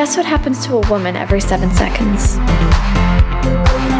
Guess what happens to a woman every 7 seconds?